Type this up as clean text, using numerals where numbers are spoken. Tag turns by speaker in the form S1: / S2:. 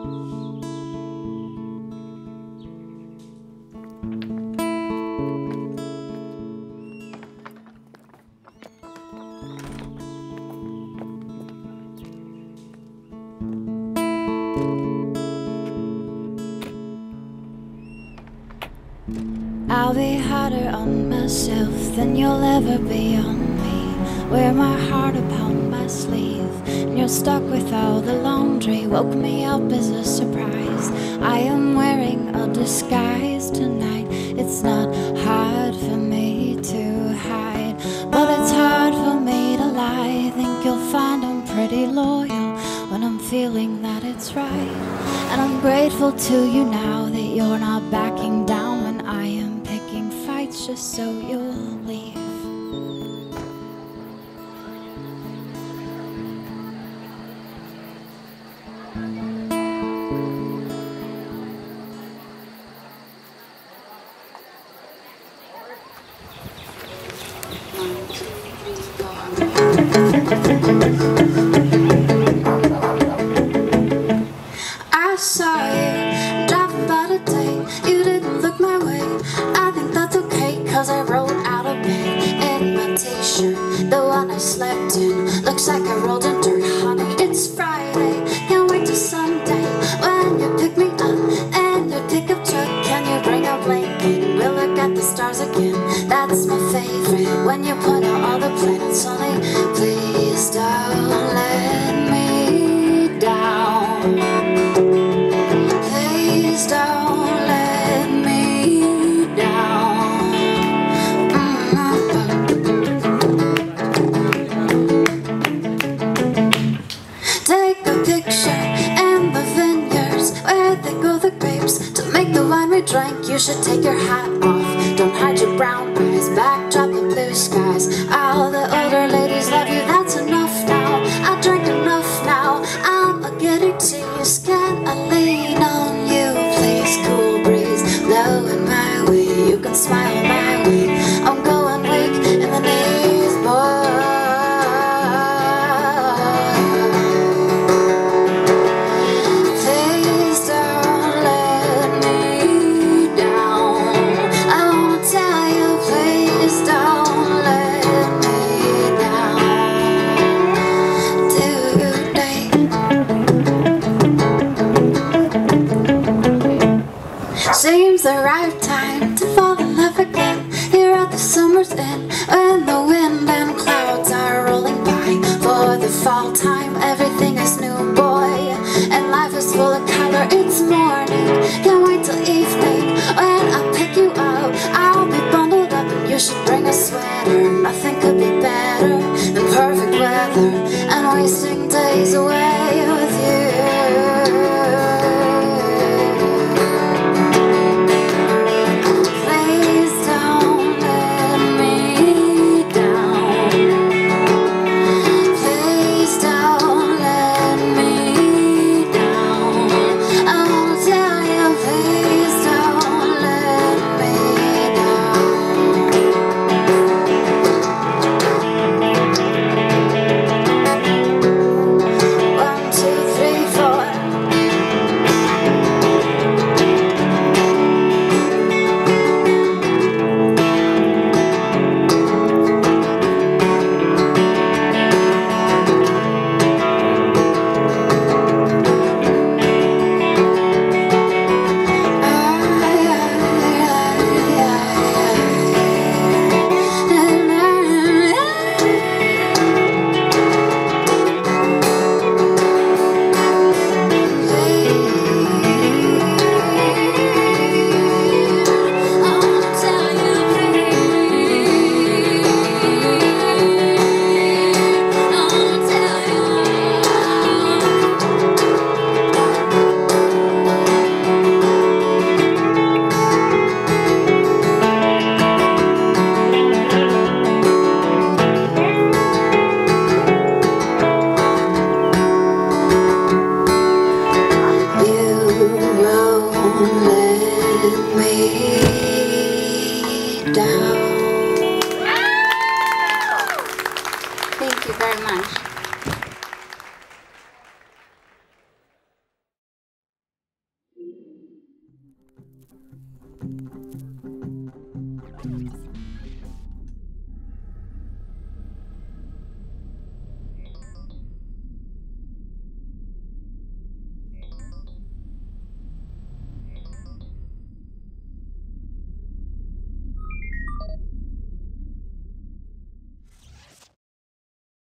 S1: I'll be harder on myself than you'll ever be on me. Wear my heart upon my sleeve, and you're stuck with all the laundry. Woke me up as a surprise. I am wearing a disguise tonight. It's not hard for me to hide, but it's hard for me to lie. Think you'll find I'm pretty loyal when I'm feeling that it's right. And I'm grateful to you now that you're not backing down when I am picking fights just so you'll leave. I saw you driving by today. You didn't look my way. I think that's okay, cause I rolled out of bed in my t-shirt, the one I slept in. Looks like I rolled in dirt, honey. It's Friday, can't wait till Sunday when you pick me up and your pickup truck. Can you bring a blanket? We'll look at the stars again. That's my favorite, when you point out all the planets. Only please don't let me down. Please don't let me down. Take a picture in the vineyards where they grow the grapes to make the wine we drank. You should take your hat off, don't hide your brown eyes. Backdrop the blue skies. All the older ladies love you, that's enough now. I drank enough now, I'm getting teased. Can I lean on you, please? Cool breeze blowing my way, you can smile my way. I'm going weak in the knees, boy. Please don't let me down. I wanna tell you, please don't let me down. Today seems the right time to fall in love again. Here at the summer's end, when the wind and clouds are rolling by. For the fall time, everything is new, boy, and life is full of color. It's morning, can't wait till evening when I pick you up. I'll be bundled up and you should bring a sweater. Nothing could be better than perfect weather and wasting days away with you. I'll